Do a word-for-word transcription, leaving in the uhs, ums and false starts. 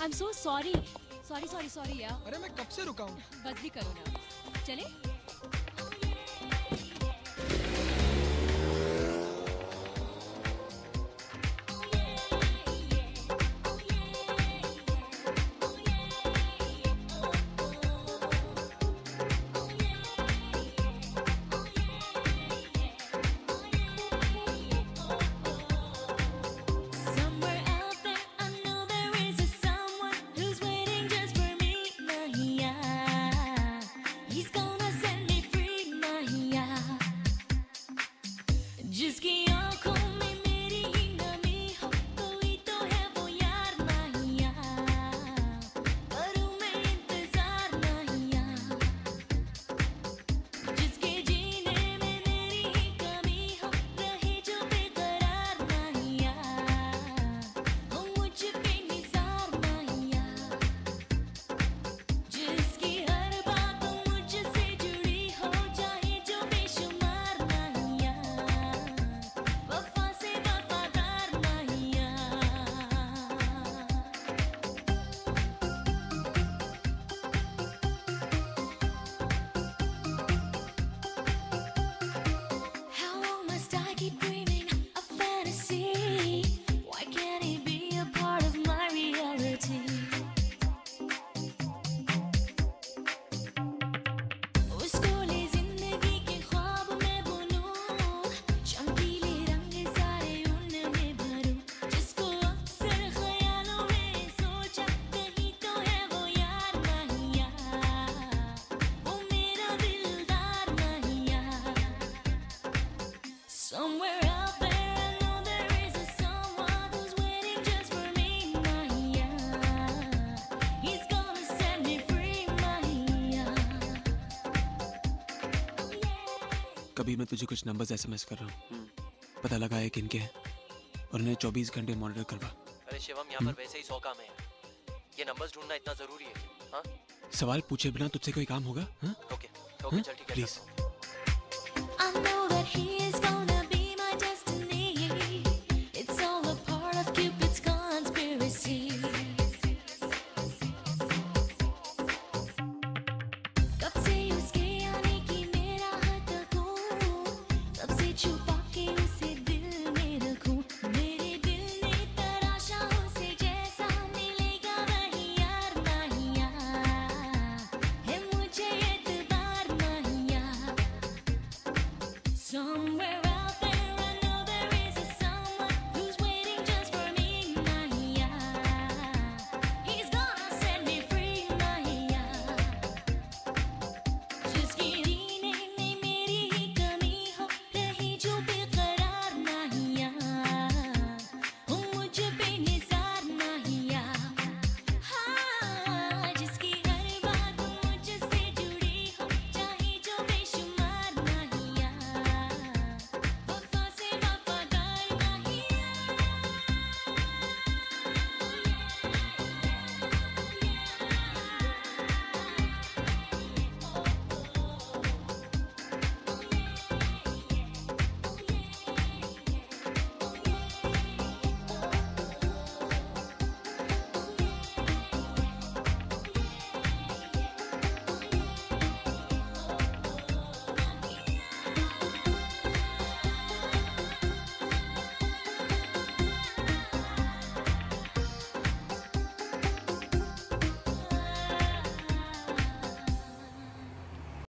I'm so sorry. Sorry, sorry, sorry यार. अरे मैं कब से रुका हूँ? बस भी करो ना. चले? अभी मैं तुझे कुछ नंबर्स एसएमएस कर रहा हूँ, पता लगा है किनके हैं और उन्हें चौबीस घंटे मॉनिटर करवा। अरे शिवम, यहाँ पर वैसे ही सौ काम है, ये नंबर्स ढूंढना इतना जरूरी है? हाँ? सवाल पूछे बिना तुझसे कोई काम होगा? हाँ? ओके, ओके, चल ठीक है। प्लीज।